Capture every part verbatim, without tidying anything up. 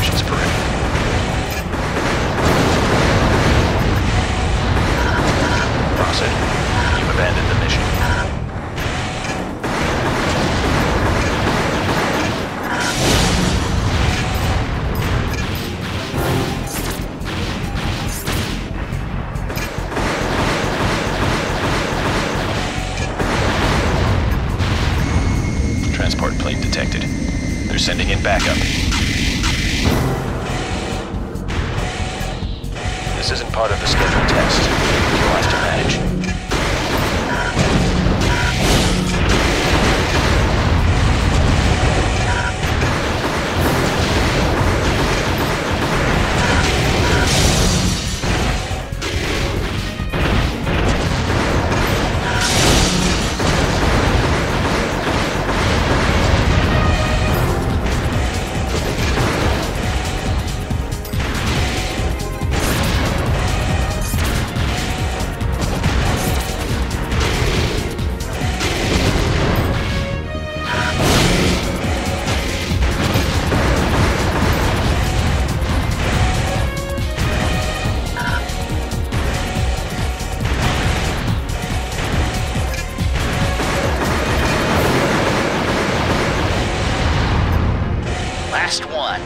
operations perimeter. Process. You've abandoned the mission. Transport plane detected. They're sending in backup. This isn't part of the scheduled test. You'll have to manage. Last one.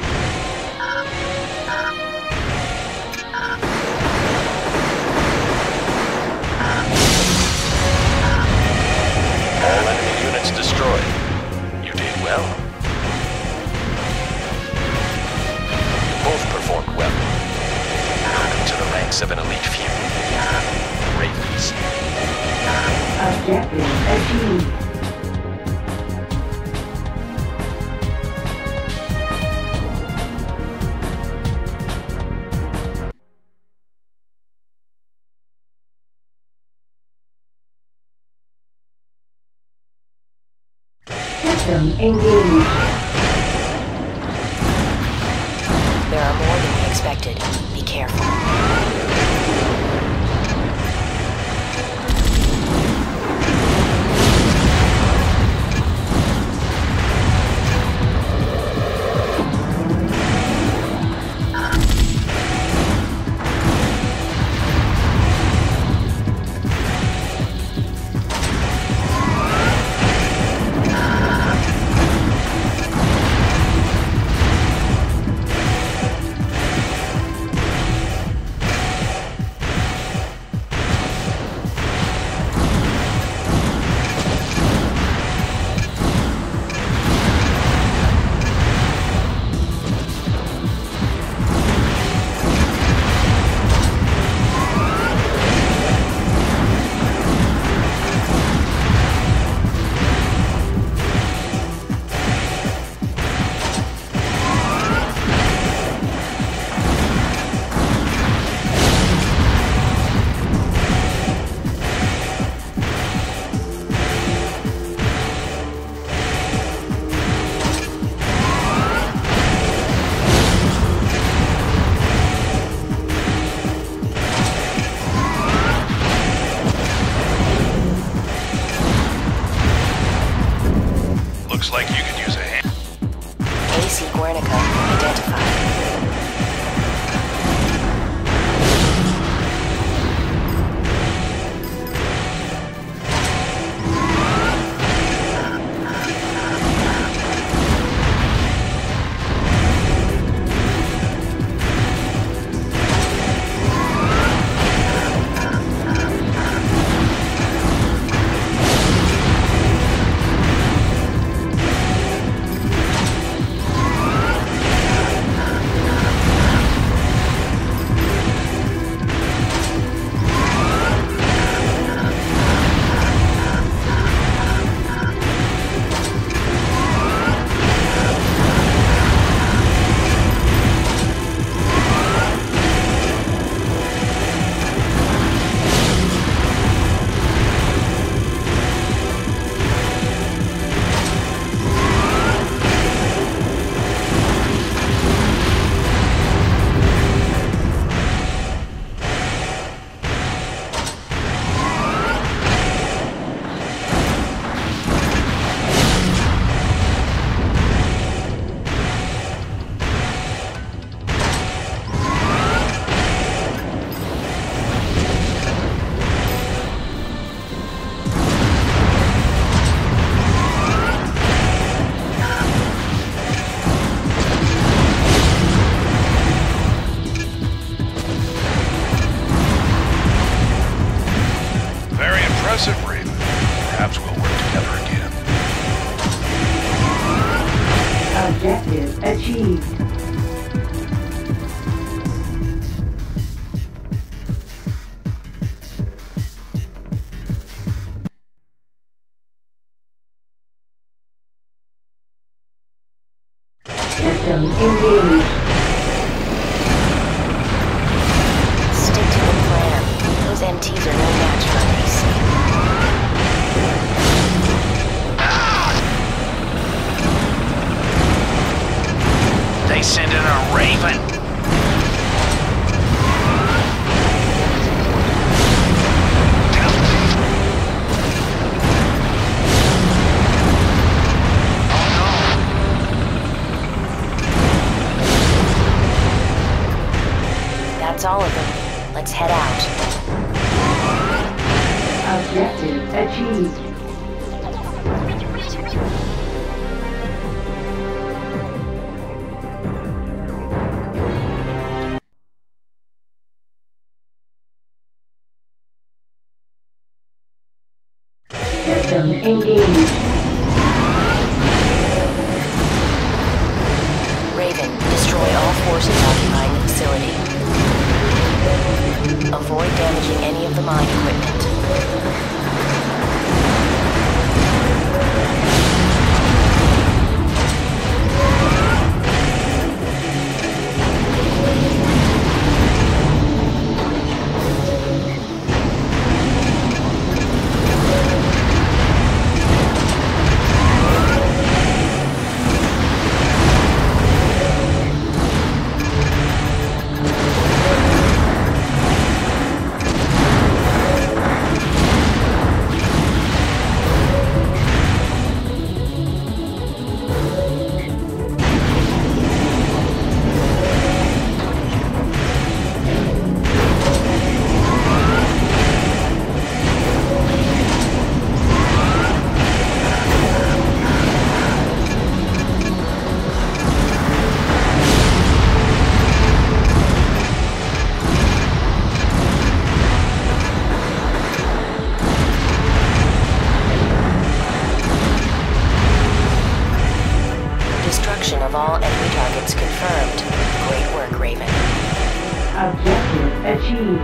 All enemy units destroyed. You did well. You both performed well. Welcome to the ranks of an elite few. Ravens. Objective achieved. System engaged. There are more than we expected. Be careful. Looks like you could use a hand. A C Guernica identified. achieved. System engaged. Stick to the plan. Those M Ts are no match for an A C. They send in a Raven. That's all of them. Let's head out. Objective achieved. System engaged. Raven, destroy all forces occupying the facility. Avoid damaging any of the mine equipment. Of all enemy targets confirmed. Great work, Raven. Objective achieved.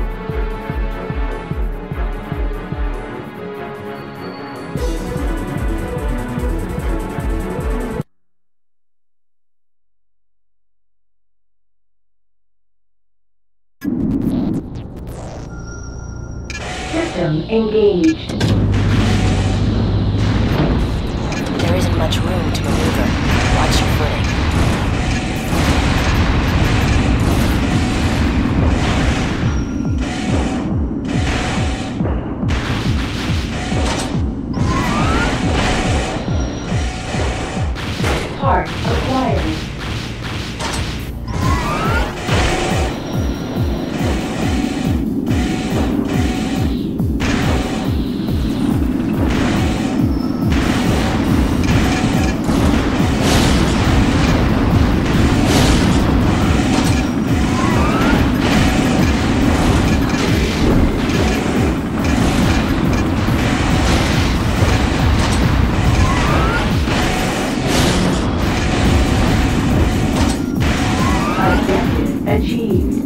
System engaged. There isn't much room to maneuver. Watch your footing. Part acquired. Achieved.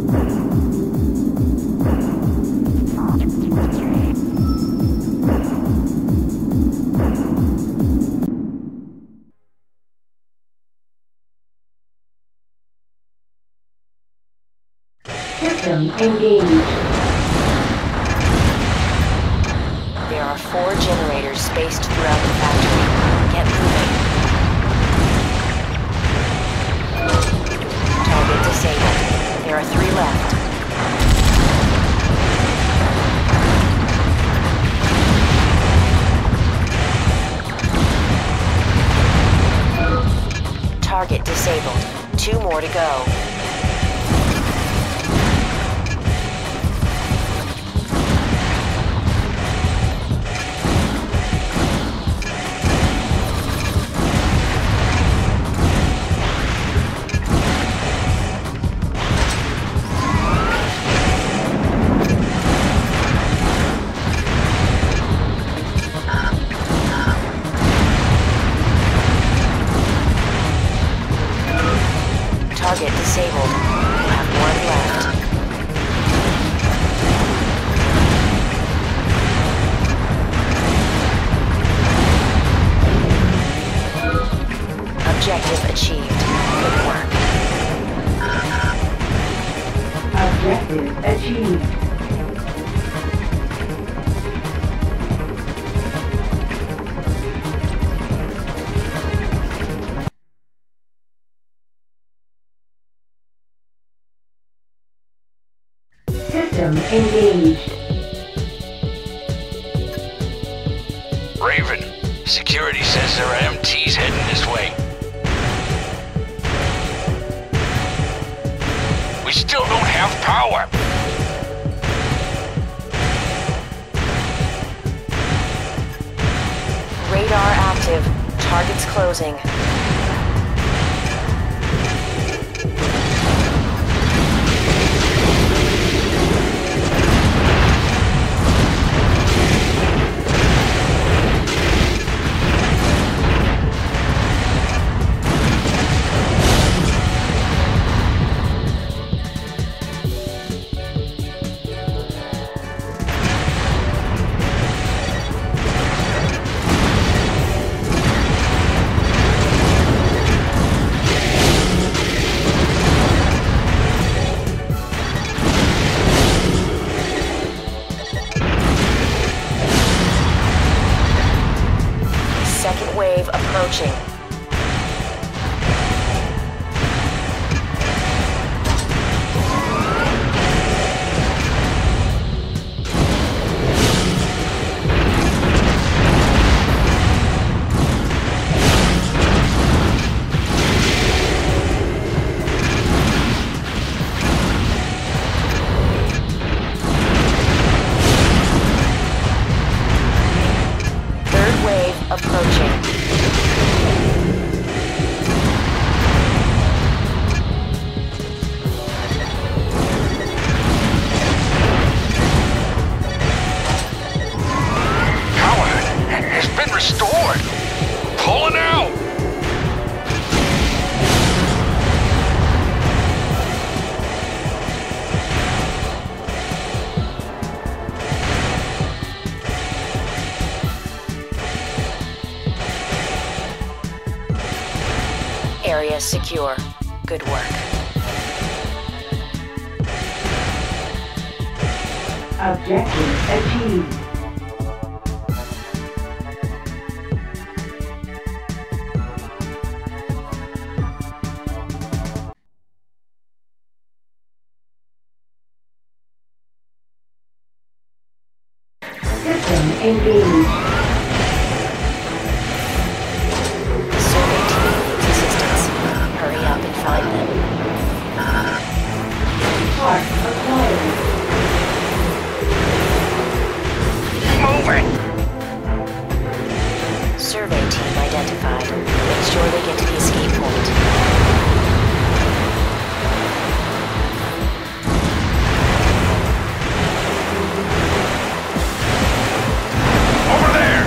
System engaged. There are four generators spaced throughout the factory. Get moving. Target disabled. There are three left. Target disabled. Two more to go. Raven, security says there are M Ts heading this way. We still don't have power. Radar active. Targets closing. Wave approaching. Third wave approaching. Restored! Pulling out! Area secure. Good work. Objective achieved. System engaged. Survey team needs assistance. Hurry up and find them. Part acquired. Move it! Survey team identified. Make sure they get to the escape point. Over there!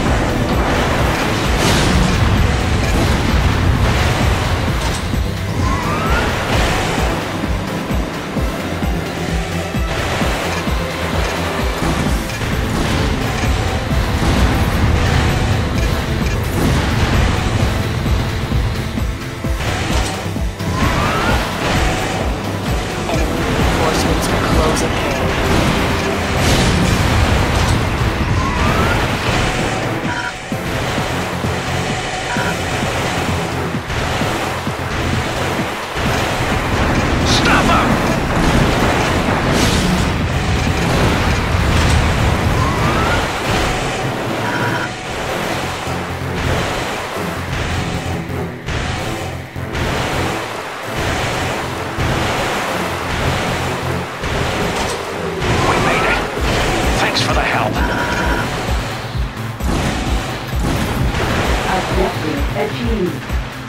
achieved.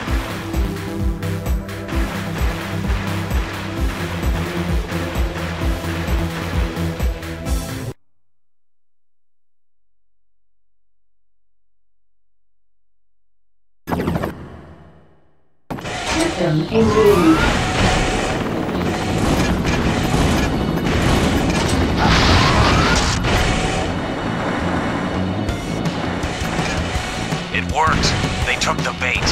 System engaged. It worked. They took the bait.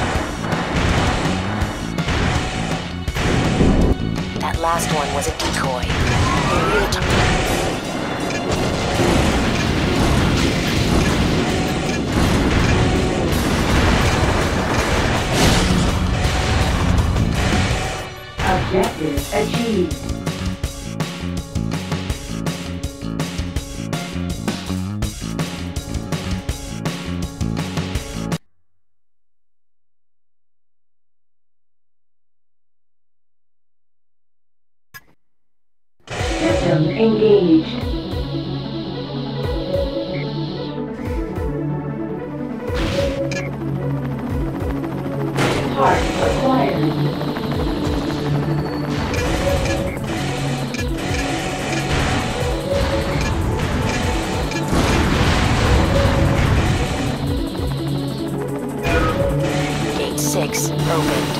That last one was a decoy. They really took Objective achieved. engaged. Part acquired. Gate six opened.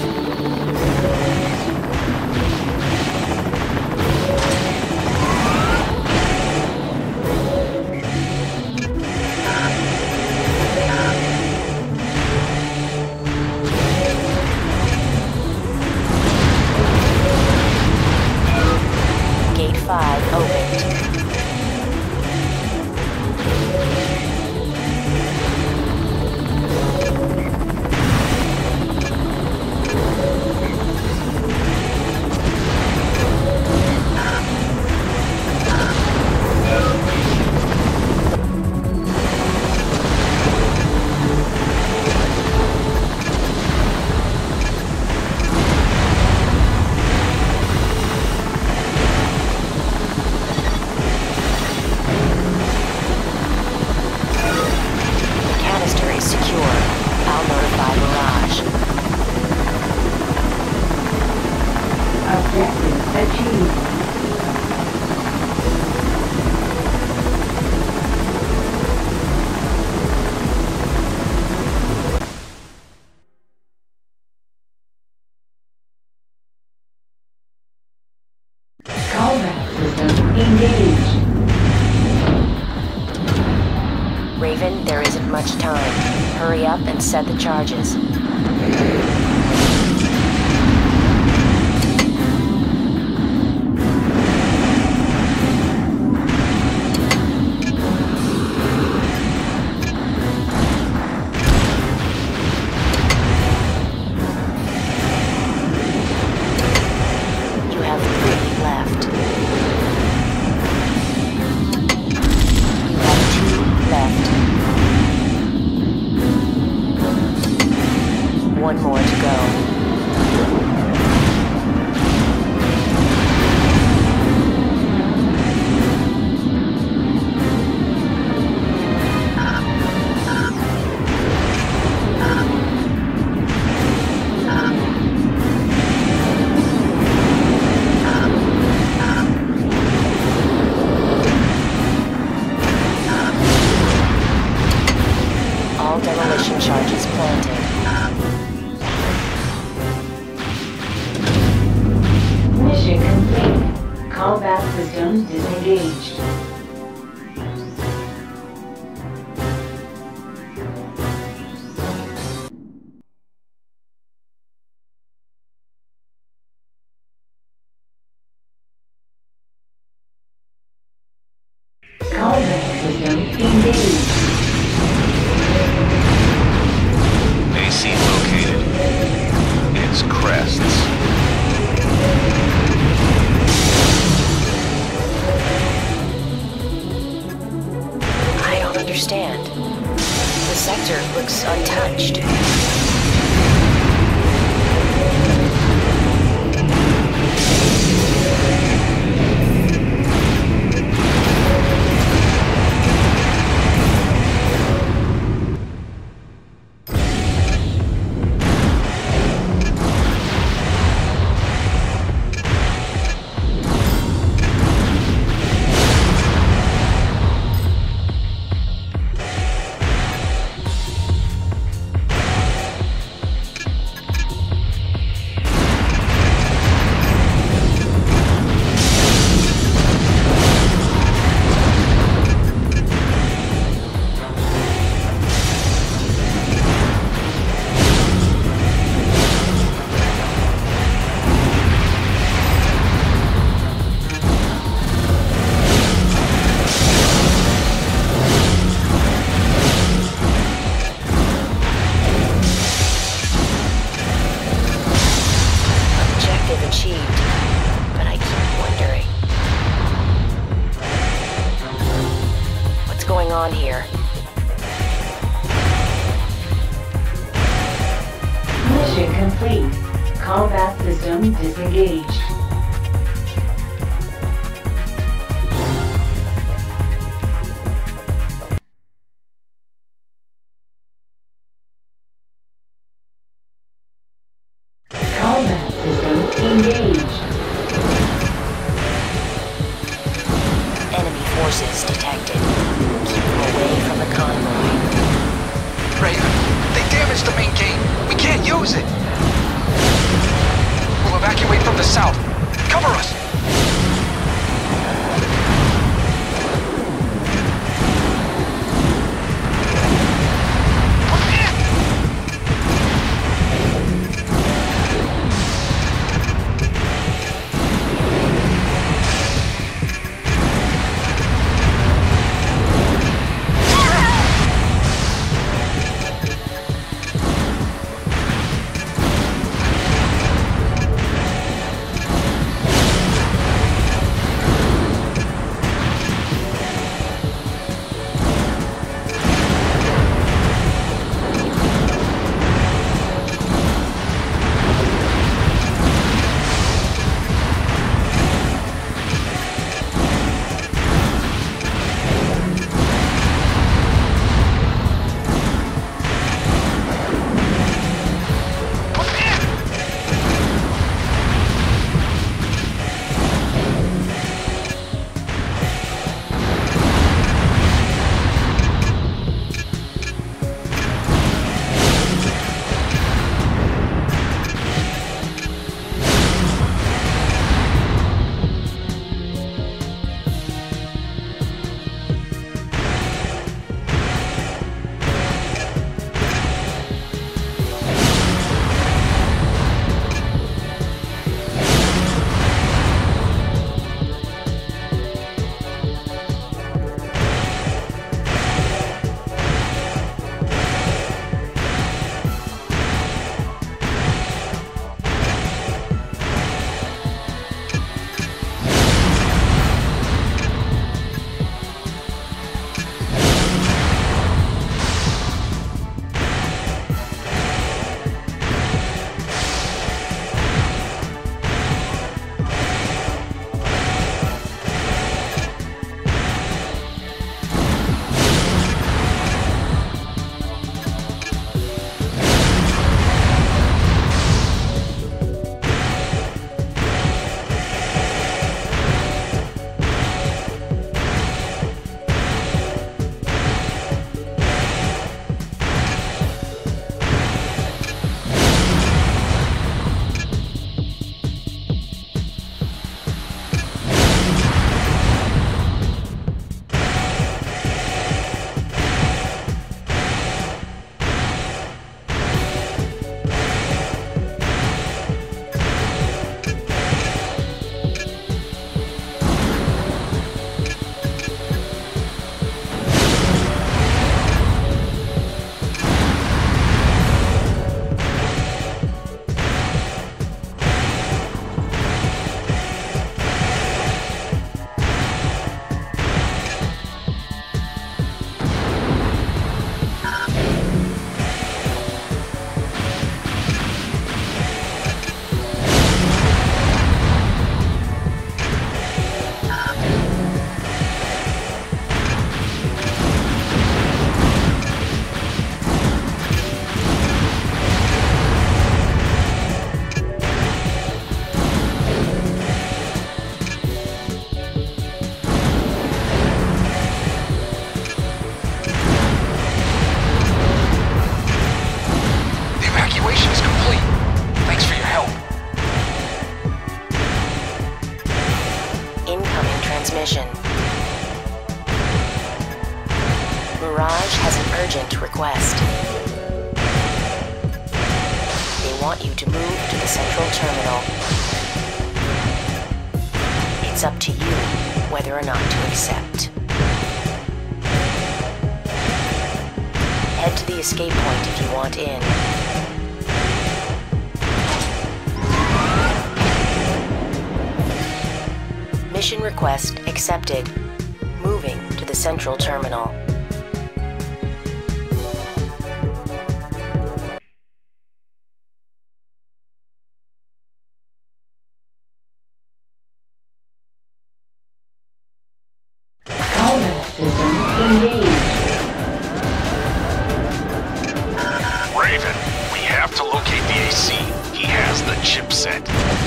Gate five opened. The canister is secure. I'll notify Mirage. Objective achieved. Callback system engaged. Raven, there isn't much time. Hurry up and set the charges. You have three left. You have two left. One more to go. All demolition charges planted. Mission complete. Combat system disengaged. Combat system engaged. A C located. It's crests. I don't understand. The sector looks untouched. on here? Mission complete. Combat system disengaged. lose it! We'll evacuate from the south. Cover us! urgent request. They want you to move to the central terminal. It's up to you whether or not to accept. Head to the escape point if you want in. Mission request accepted. Moving to the central terminal. Combat system engaged. Raven, we have to locate the A C. He has the chipset.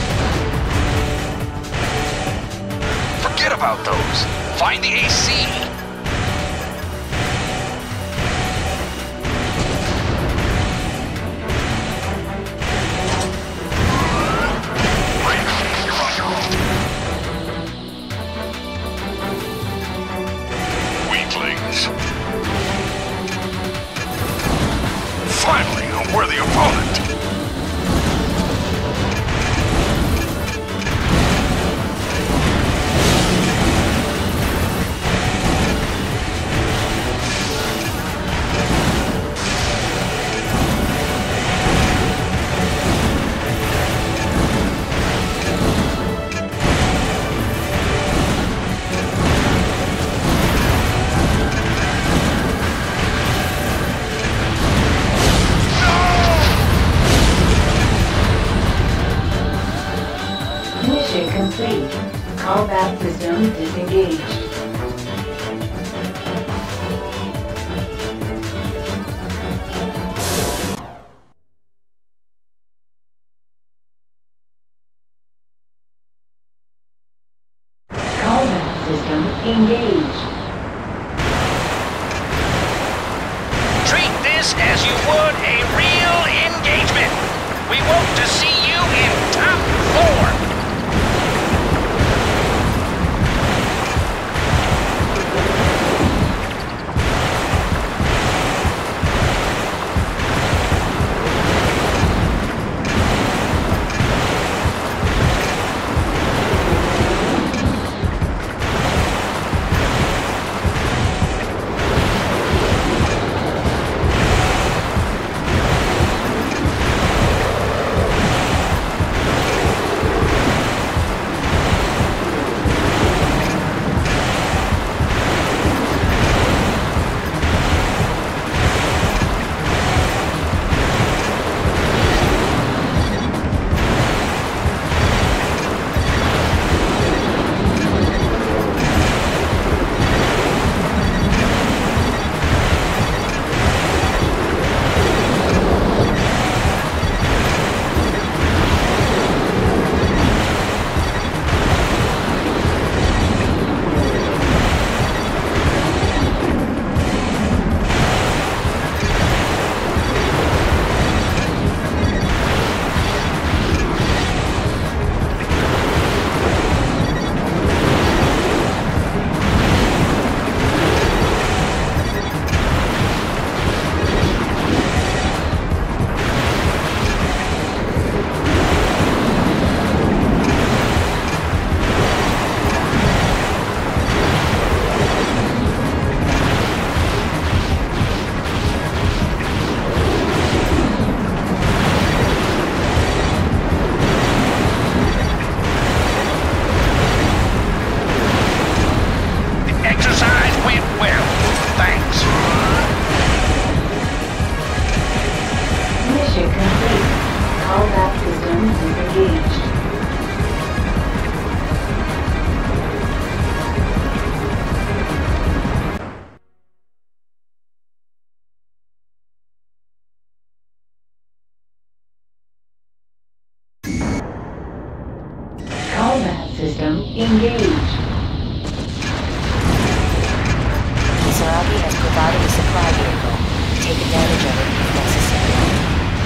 Forget about those. Find the A C. system disengaged. Combat system engaged. Treat this as you would a real engagement. We hope to see you in top four. System engaged. Kisaragi has provided a supply vehicle. Take advantage of it if necessary.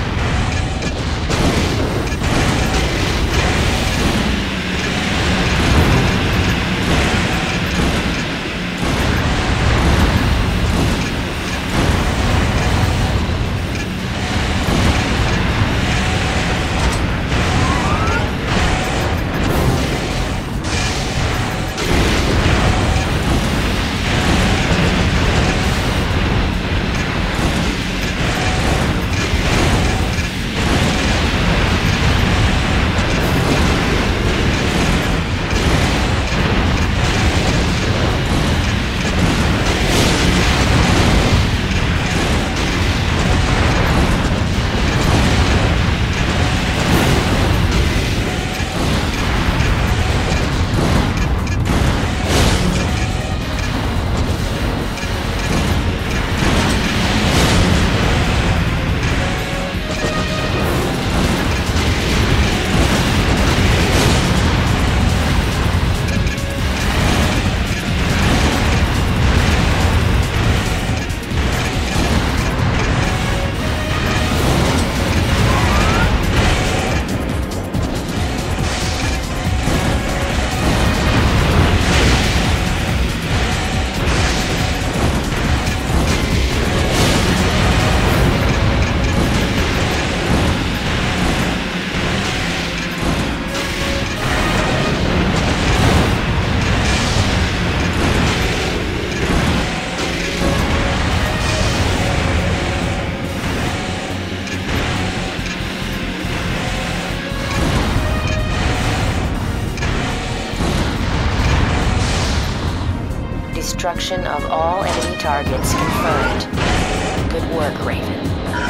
Destruction of all enemy targets confirmed. Good work, Raven.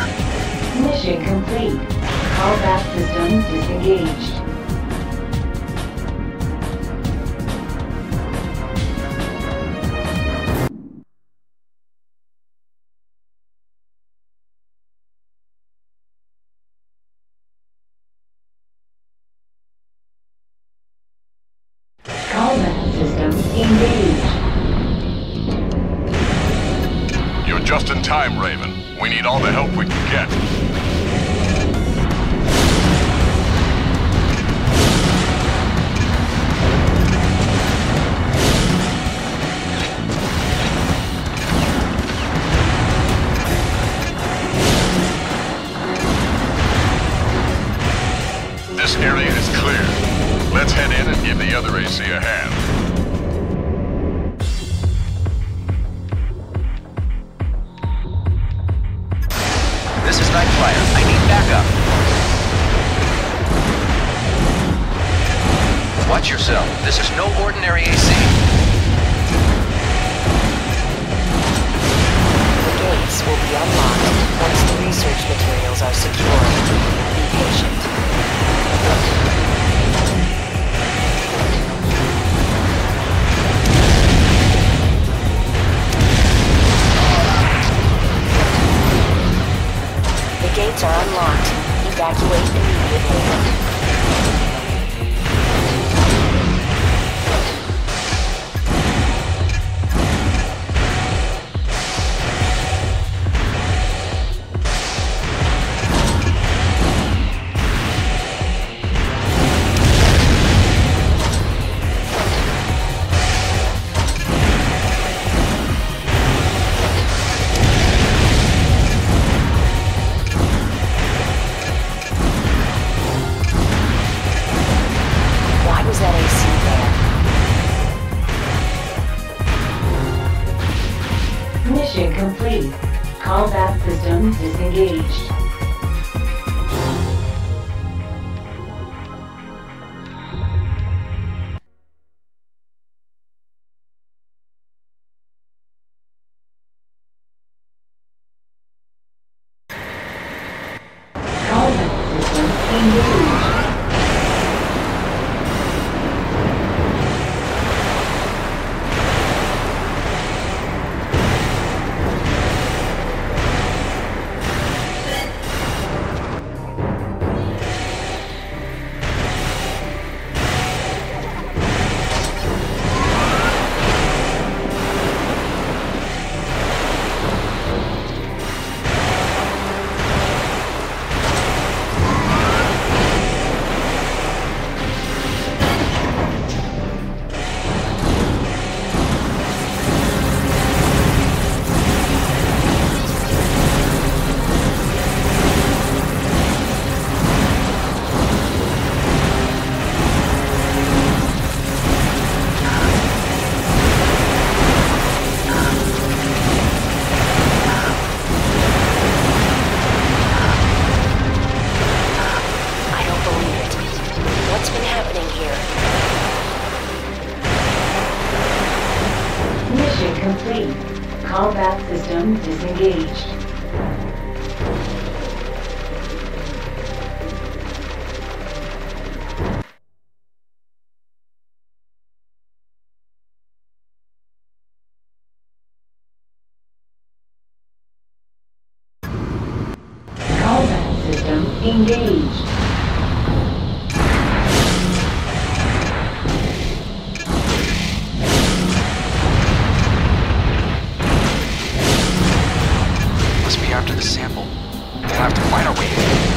Mission complete. Callback system disengaged. Just in time, Raven. We need all the help we can get. This area is clear. Let's head in and give the other A C a hand. This is Night Flyer. I need backup. Watch yourself. This is no ordinary A C. The gates will be unlocked once the research materials are secured. Be patient. The gates are unlocked. Evacuate immediately. Mission complete. Combat system disengaged. Combat system engaged. Complete. Combat system disengaged. Combat system engaged. After the sample, we'll have to find our way in.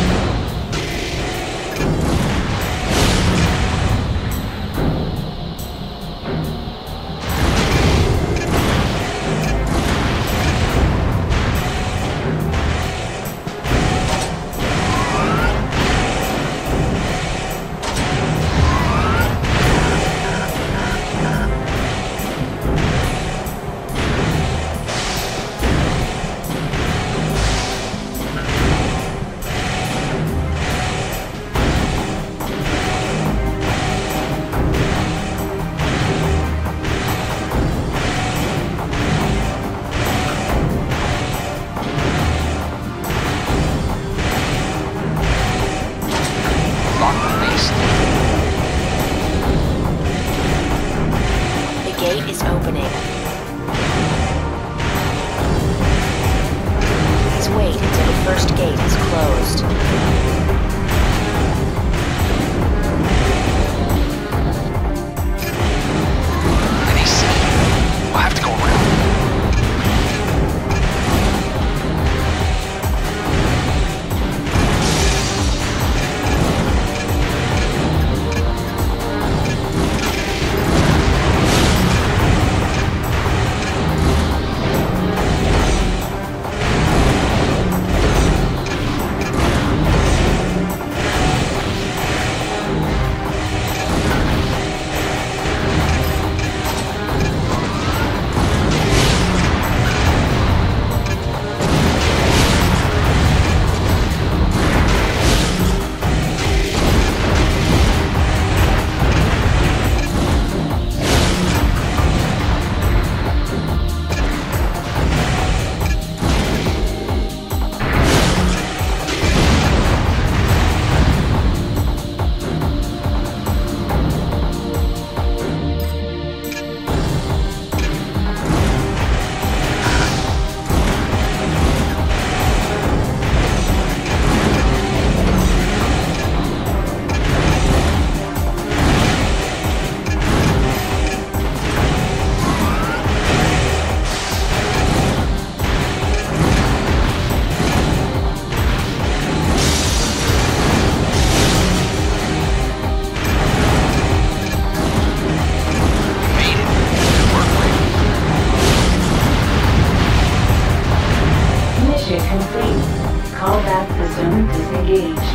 system disengaged.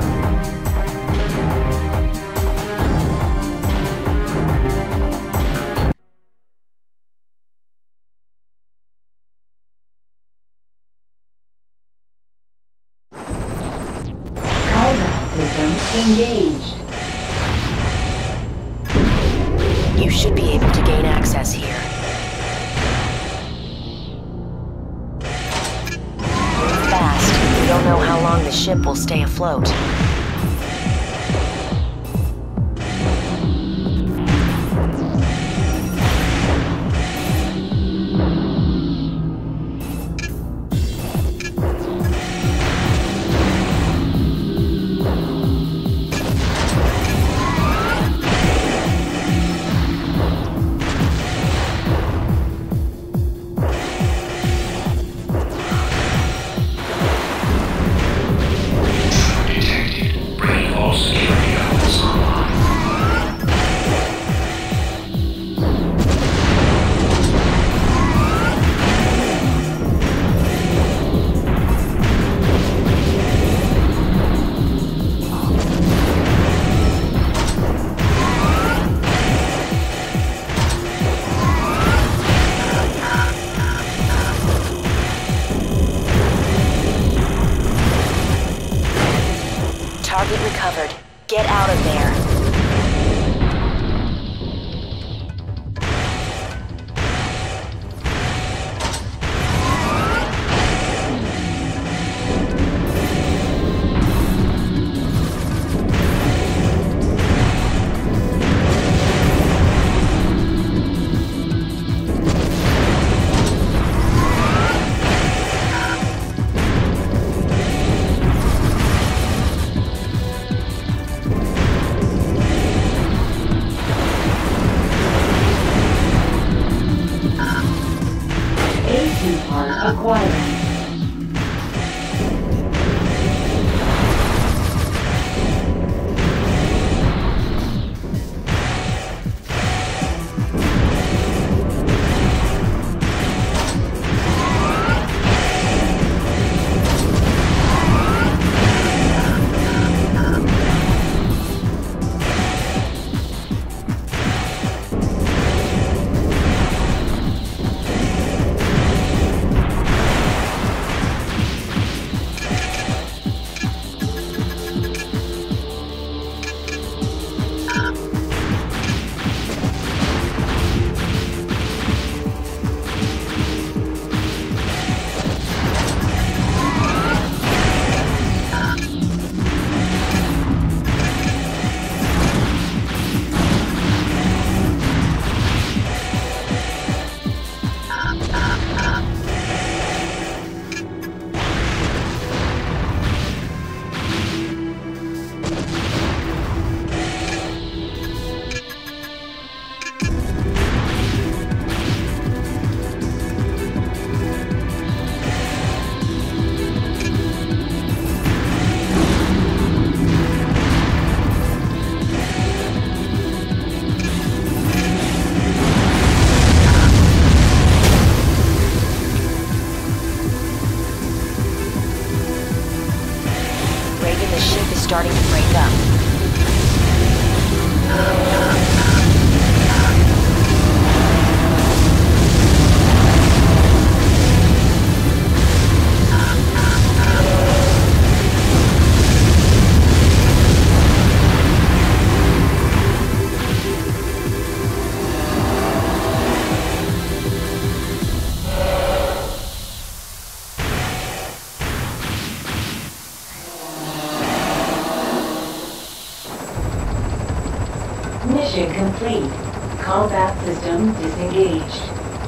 System engaged. You should be able to gain access here. Move fast. We don't know how long the ship will stay afloat. Target recovered. Get out of there. Acquired. Starting to break up. Mission complete. Combat system disengaged.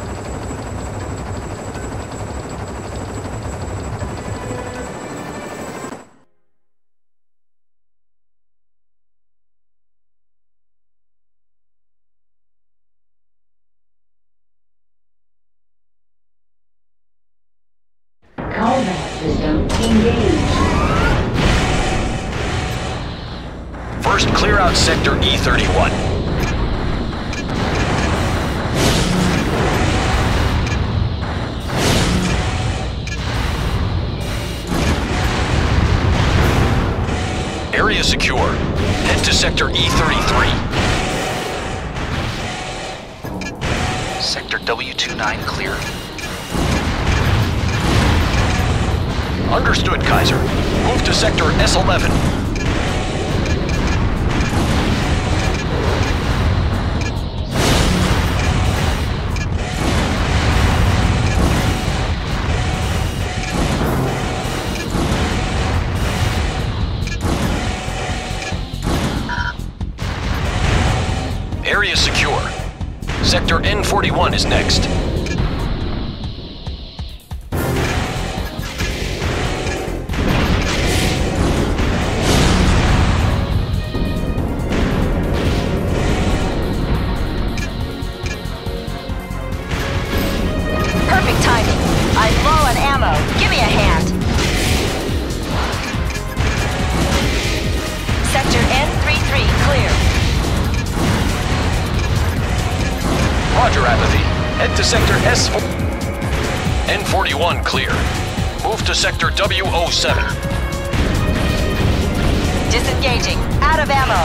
Combat system engaged. First, clear out sector E thirty-one. Area secure. Head to Sector E thirty-three. Sector W twenty-nine clear. Understood, Kaiser. Move to Sector S eleven. Area secure. Sector N forty-one is next. Perfect timing. I'm low on ammo. Give me a hand. Sector N thirty-three clear. Roger, Apathy. Head to Sector S four. N forty-one clear. Move to Sector W oh seven. Disengaging. Out of ammo.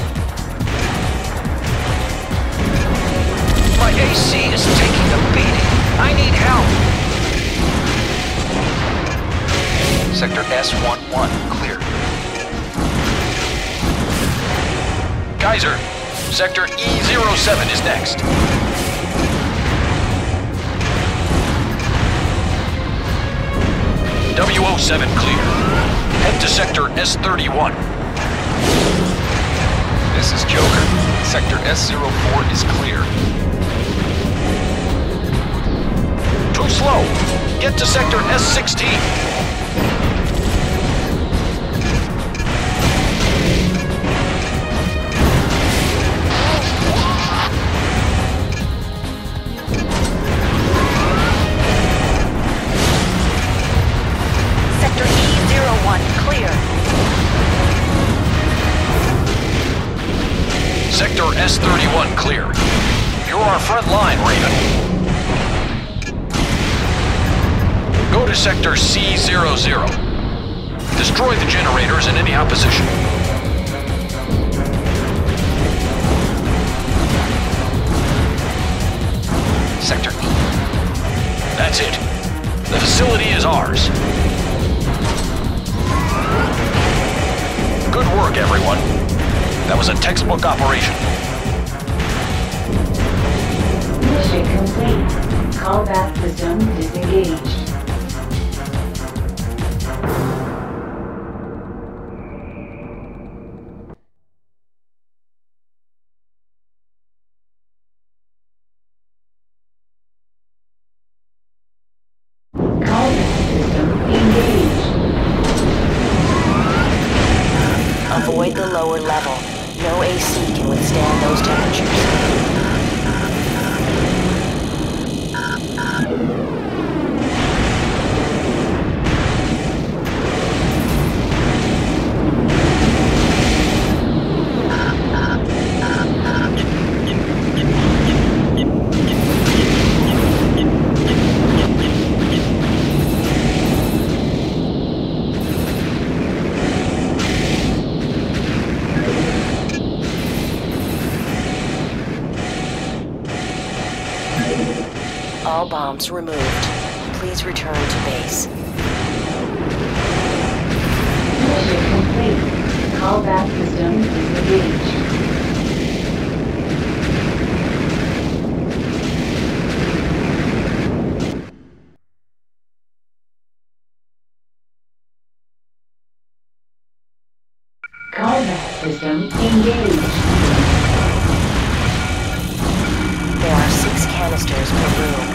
My A C is taking a beating. I need help. Sector S eleven clear. Kaiser, Sector E zero seven is next. W oh seven clear. Head to Sector S thirty-one. This is Joker. Sector S zero four is clear. Too slow. Get to Sector S sixteen. Sector E zero one clear. Sector S thirty-one clear. You're our front line, Raven. Go to Sector C zero zero. Destroy the generators in any opposition. Sector E. That's it. The facility is ours. Good work, everyone. That was a textbook operation. Mission complete. Callback system disengaged. Avoid the lower level. No A C can withstand those temperatures. All bombs removed. Please return to base. Mission complete. Callback system disengaged. Callback system engaged. There are six canisters per room.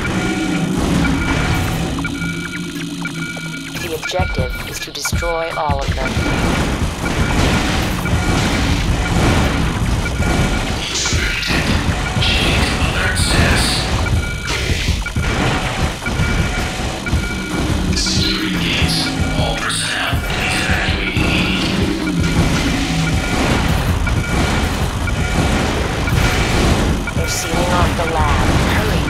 The objective is to destroy all of them. They're sealing off the lab. Hurry.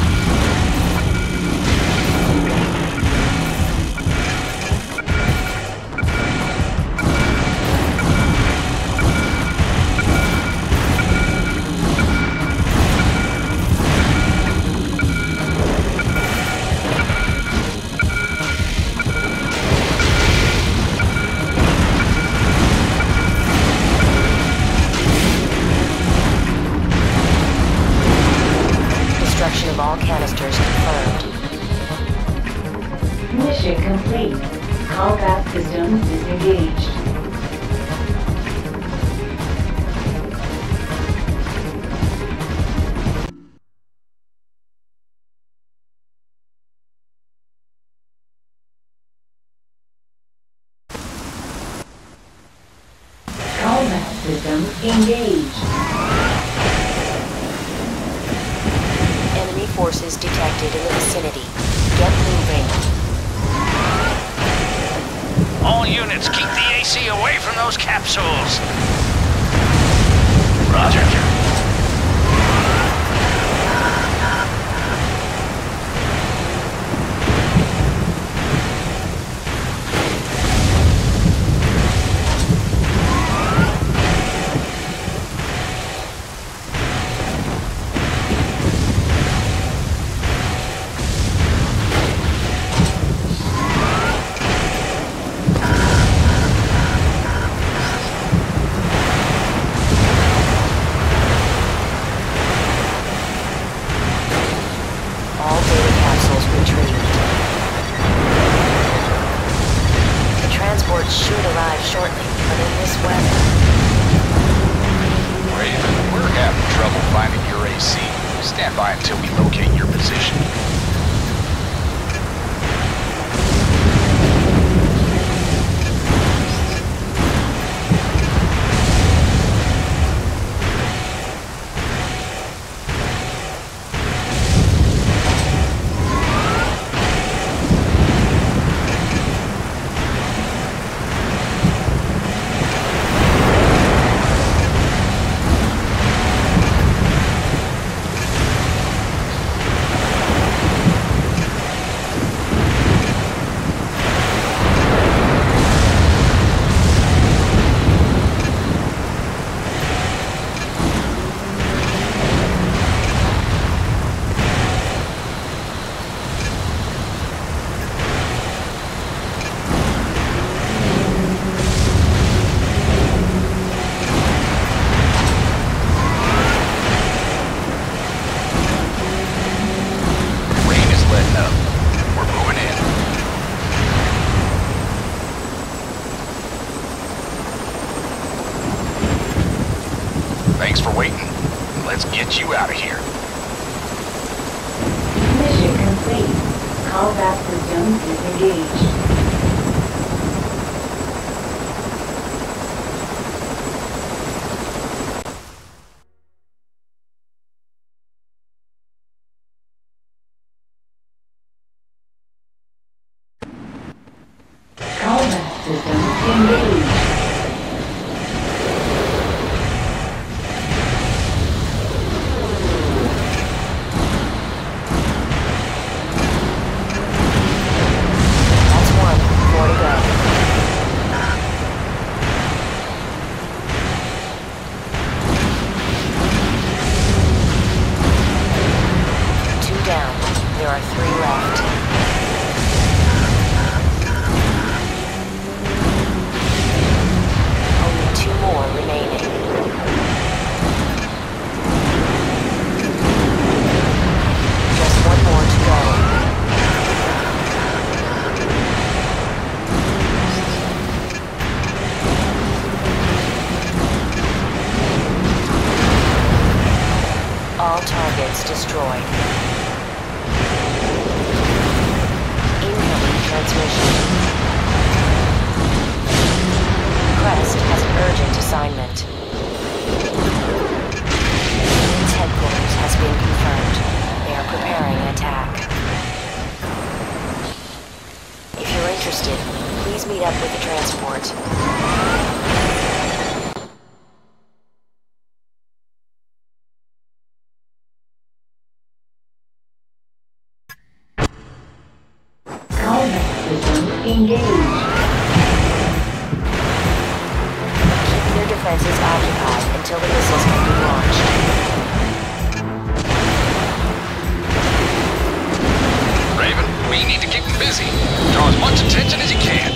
Mission complete. Callback system disengaged. Callback system engaged. Enemy forces detected in the vicinity. Get moving. All units, keep the A C away from those capsules. Roger. All data capsules retrieved. The transport should arrive shortly, but in this weather... Raven, we're having trouble finding your A C. Stand by until we locate your position. Thanks for waiting. Let's get you out of here. Mission complete. Callback system disengaged. Callback system engaged. That's one. More to go. Two down. There are three left. Only two more remaining. Just one more to go. All targets destroyed. Incoming transmission. Crest has an urgent assignment. Its headquarters has been confirmed. They are preparing an attack. If you're interested, please meet up with the transport. Engage. Keep your defenses occupied until the missiles can be launched. Raven, we need to keep them busy. Draw as much attention as you can.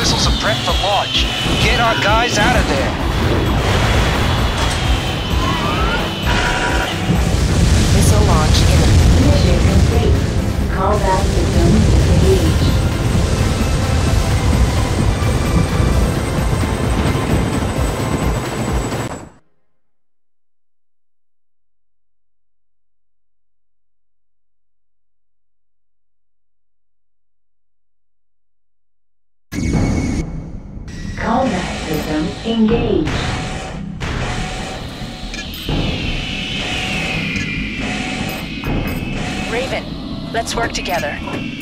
missiles are prepped for launch. Get our guys out of there. Missile launch imminent. Mission complete. Callback system disengaged. Callback system engaged. Raven, let's work together.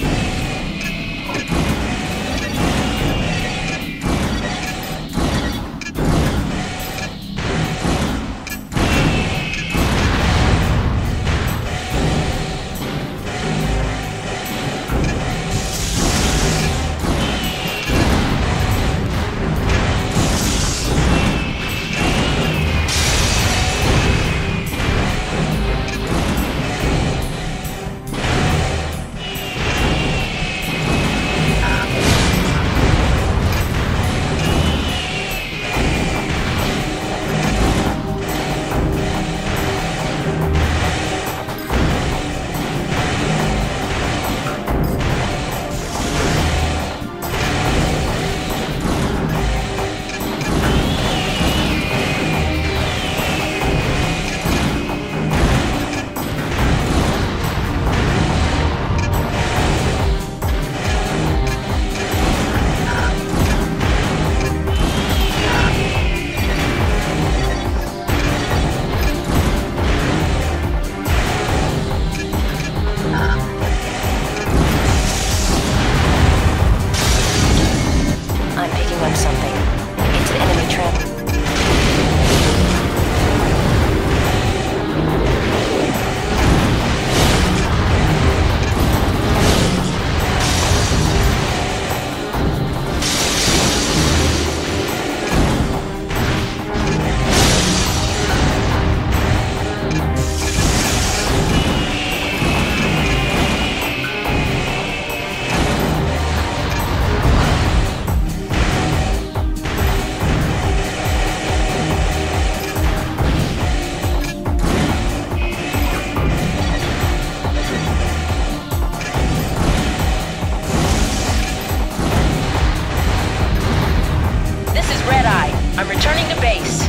I'm returning to base.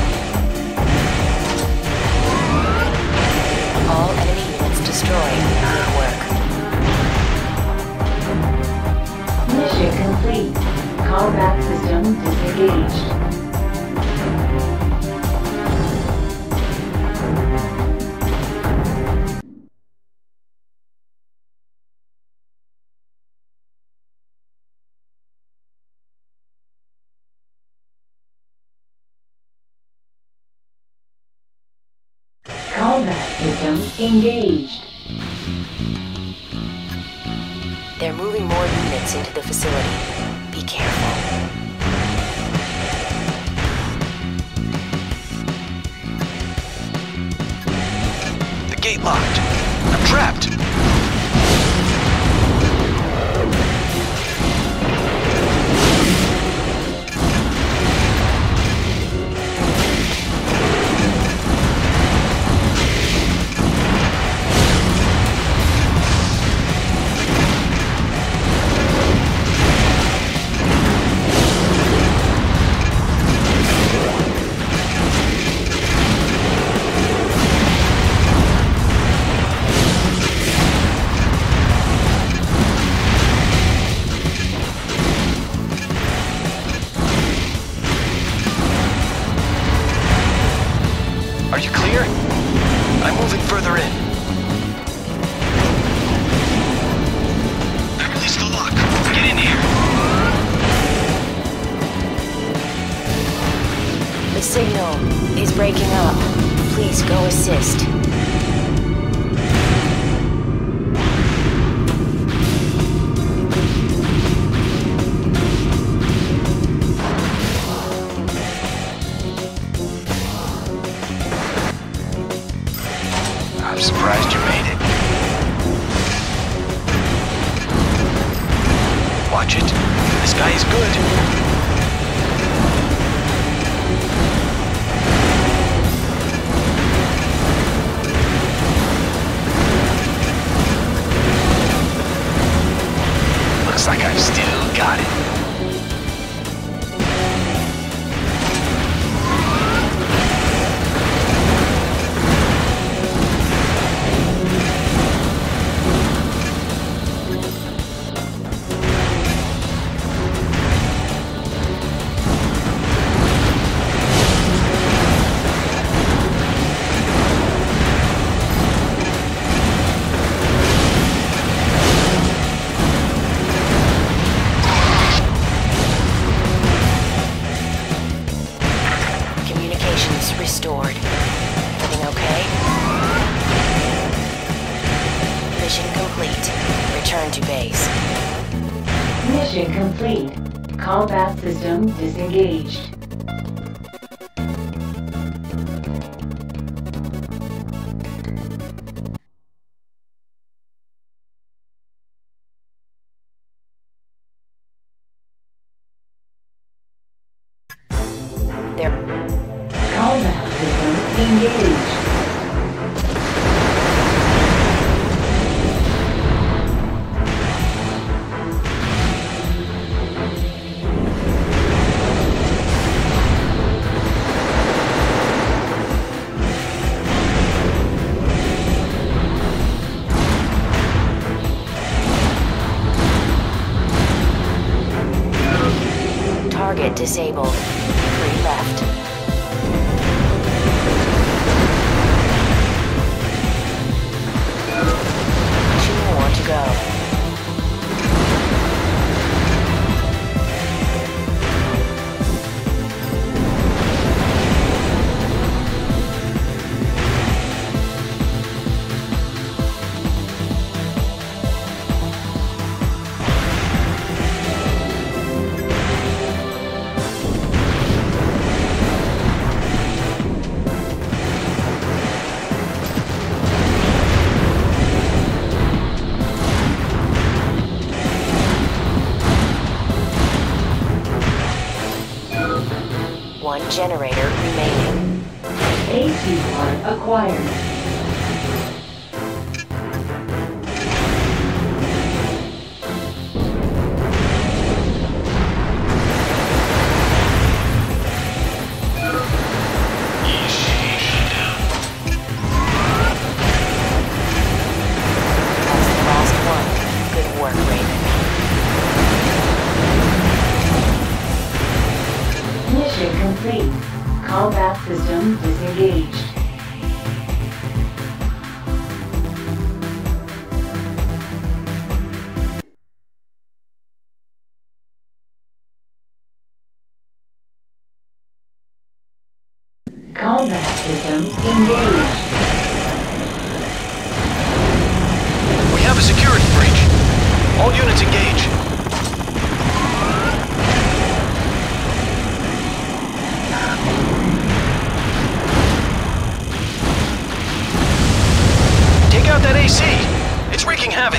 All enemy units destroyed. Good work. Mission complete. Callback system disengaged. Callback system engaged. They're moving more units into the facility. Be careful. The gate locked. I'm trapped. Are you clear? I'm moving further in. I released the lock. Get in here. The signal is breaking up. Please go assist. I'm surprised you made it. Watch it. This guy is good. Looks like I've still got it. Restored. Everything okay? Mission complete. Return to base. Mission complete. Combat system disengaged. There. Combat system engaged. Target disabled. Three left. Two more to go. One generator remaining. A C part acquired. That's the last one. Good work, Raven. Mission complete. Combat system disengaged. Combat system engaged. We have a security breach. All units engage. Take out that A C. It's wreaking havoc.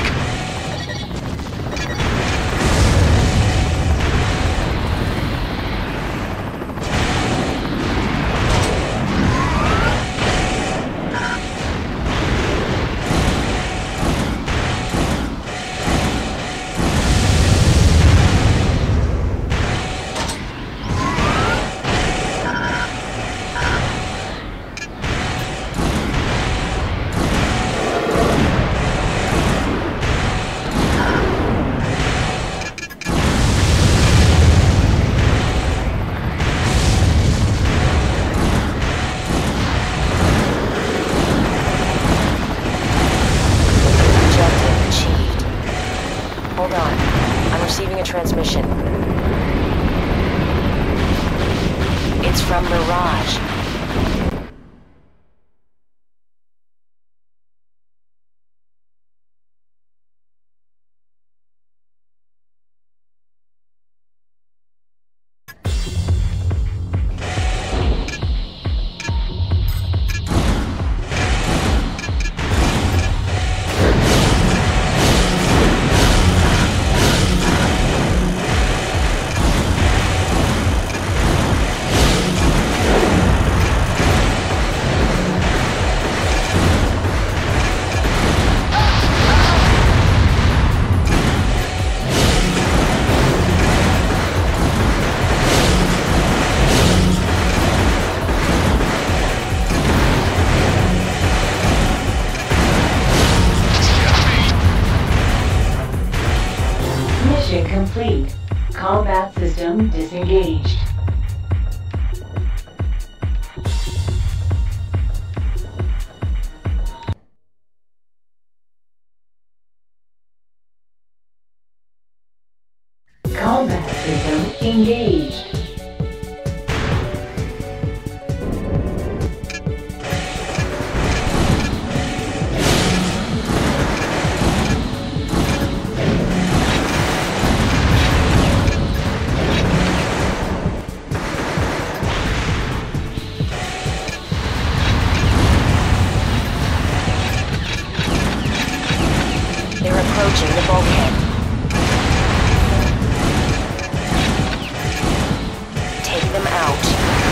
Hold on. I'm receiving a transmission. It's from Mirage. Mission complete. Combat system disengaged. Combat system engaged. They're approaching the bulkhead. Take them out.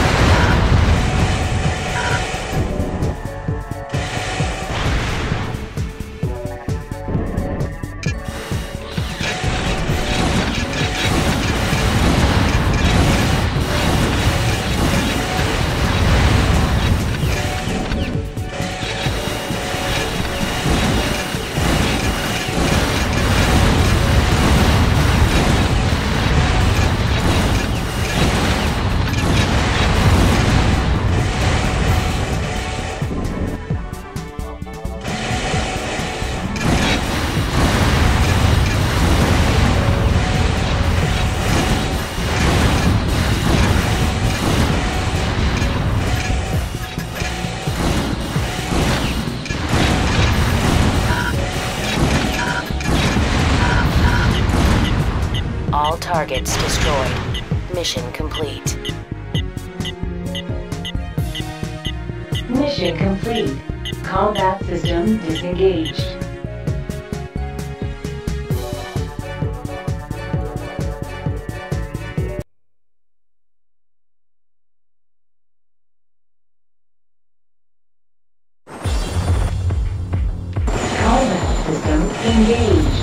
All targets destroyed. Mission complete. Mission complete. Combat system disengaged. Combat system engaged.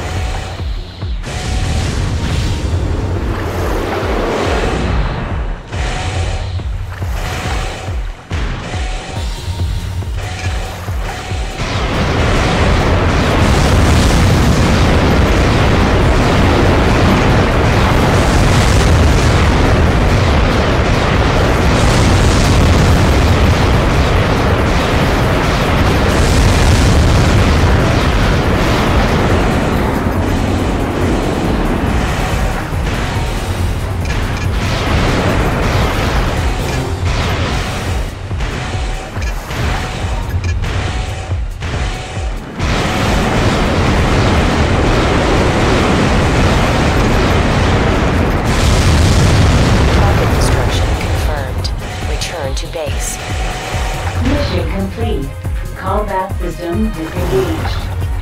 Mission complete. Combat system disengaged.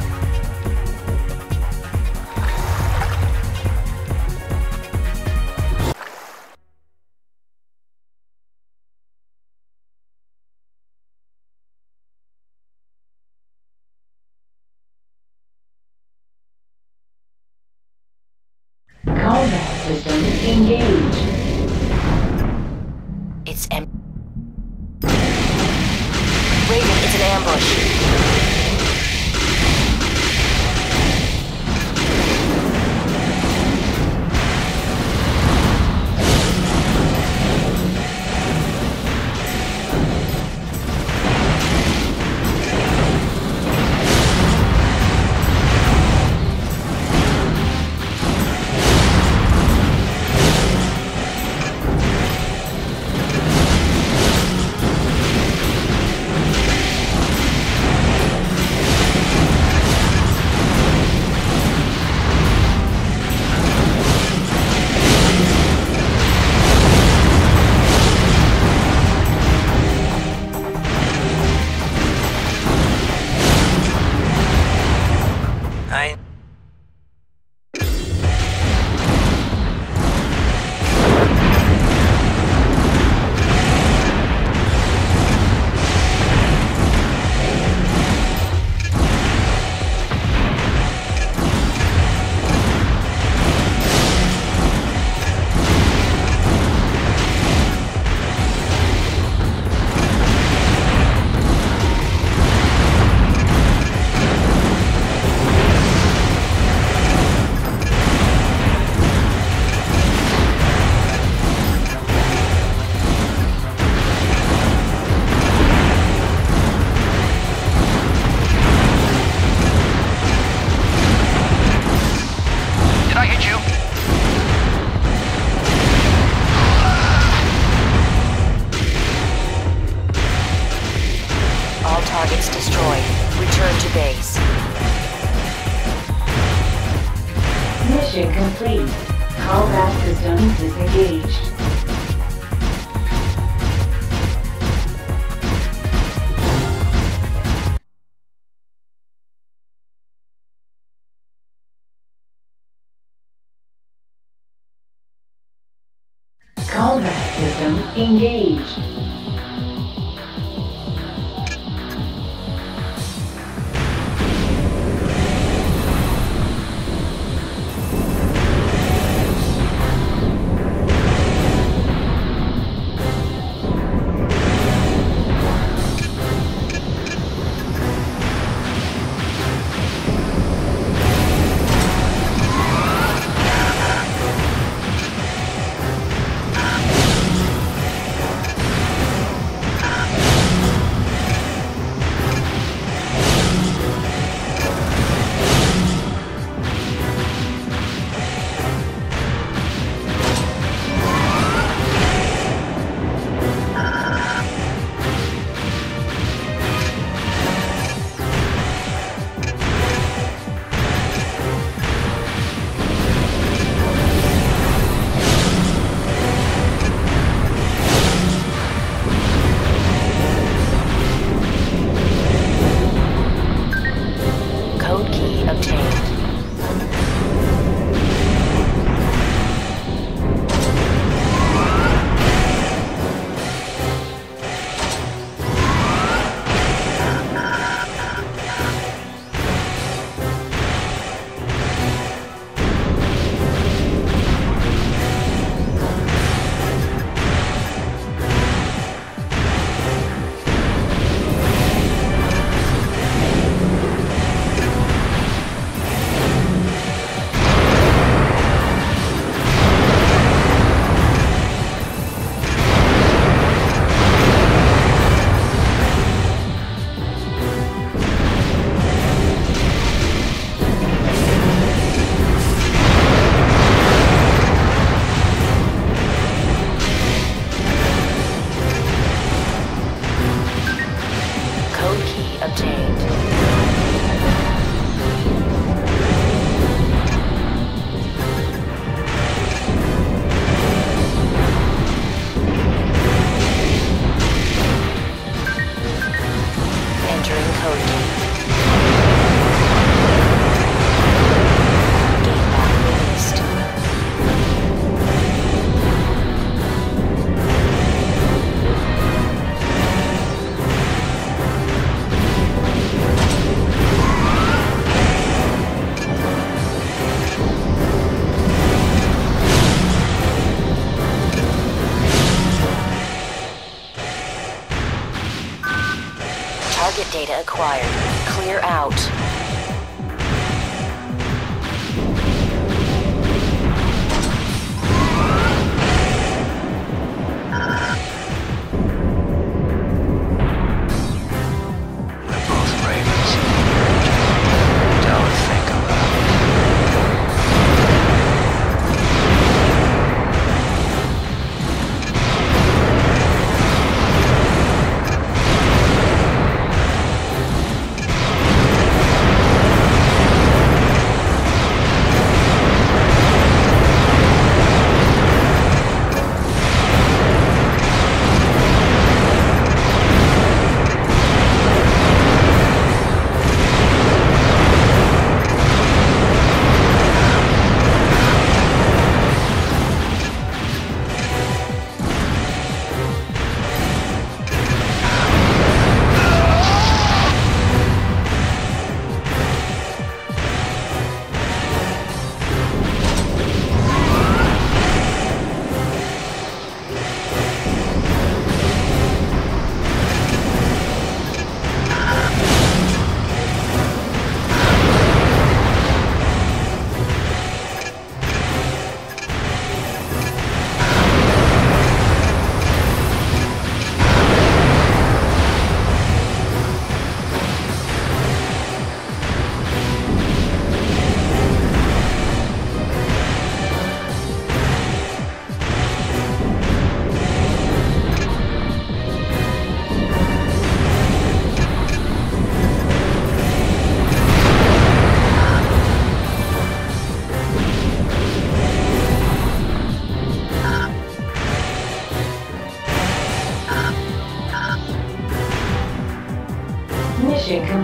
Combat system engaged. It's empty. Raven, it's an ambush. All targets destroyed. Return to base. Mission complete. Combat system disengaged. Combat system engaged. Target data acquired. Clear out.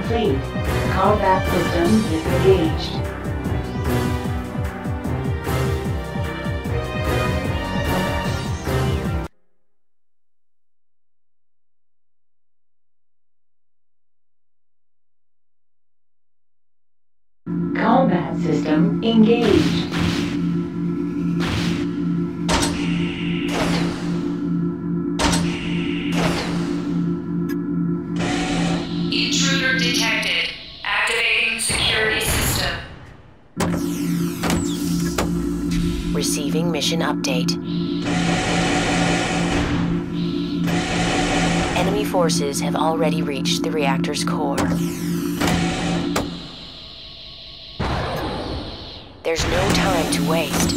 complete. Combat system disengaged. Combat system engaged. Intruder detected. Activating security system. Receiving mission update. Enemy forces have already reached the reactor's core. There's no time to waste.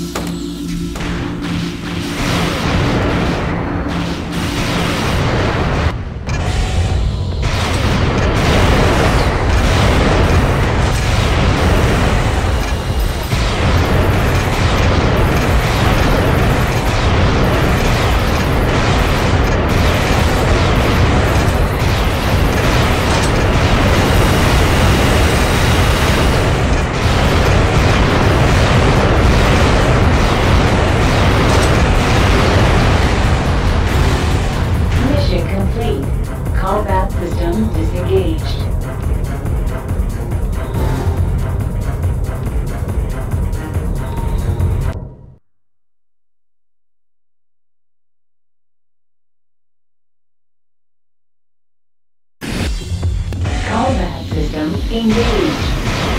Engage.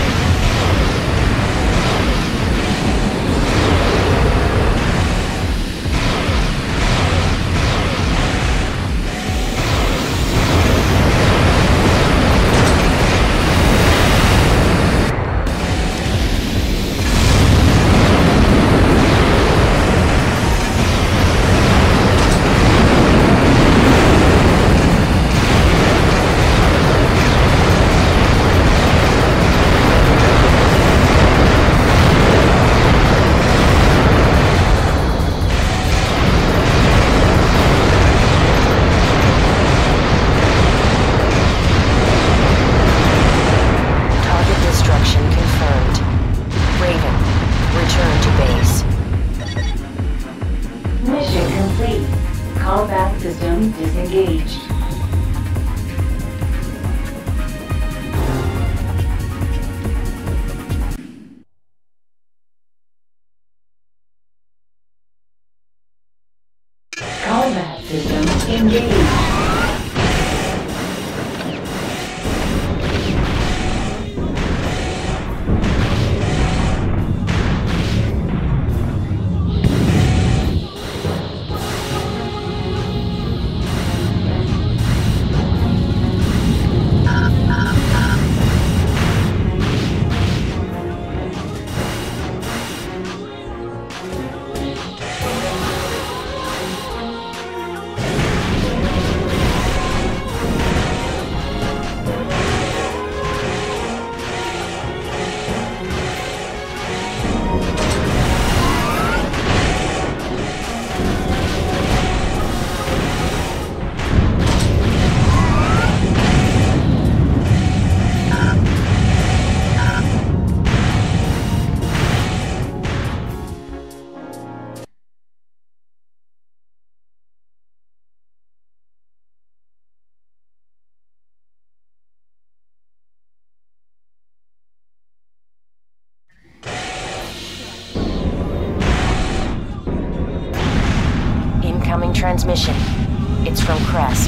Transmission. It's from Crest.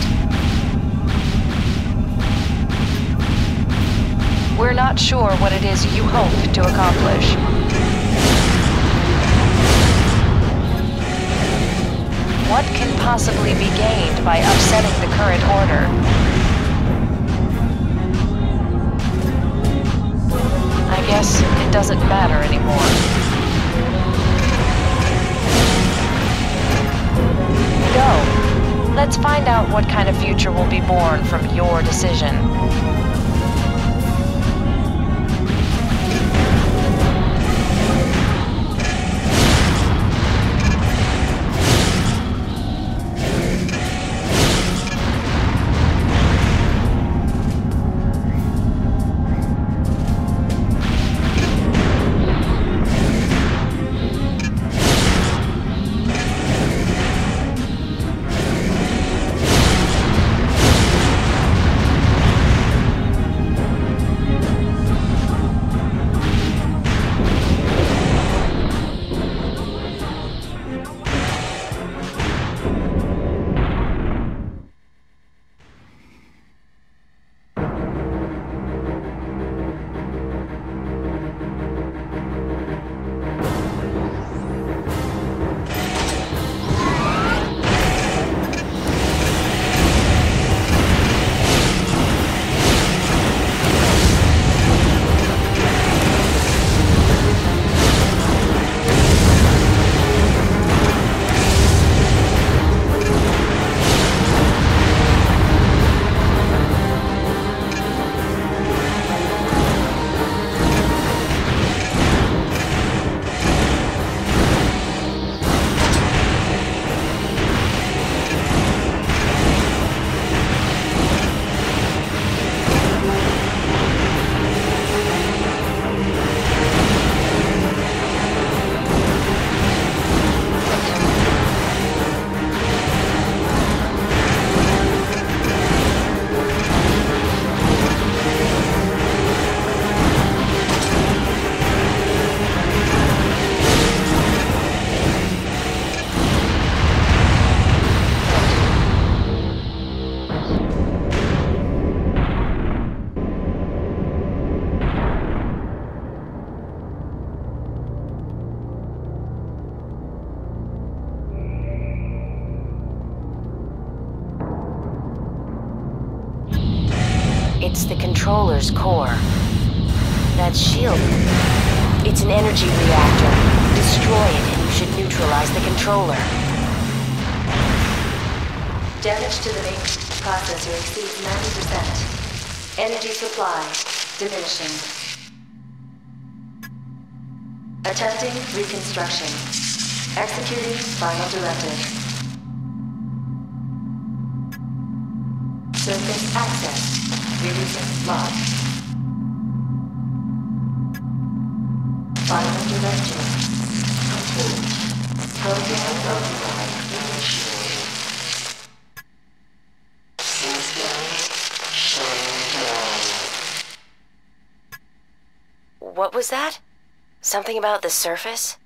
We're not sure what it is you hope to accomplish. What can possibly be gained by upsetting the current order? I guess it doesn't matter anymore. Go. Let's find out what kind of future will be born from your decision. It's the controller's core. That shield, it's an energy reactor. Destroy it and you should neutralize the controller. Damage to the main processor exceeds ninety percent. Energy supply diminishing. Attempting reconstruction. Executing final directive. Surface access. Releasing lock. Final directive. Complete. Program override initiated. What was that? Something about the surface?